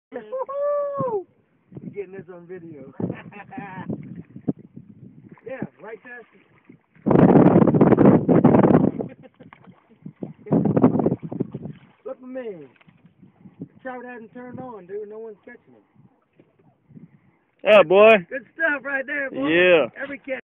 Woohoo! You're getting this on video. Yeah, right there. Look at me. The trout hasn't turned on, dude. No one's catching it. Yeah, boy. Good stuff right there, boy. Yeah. Every catch.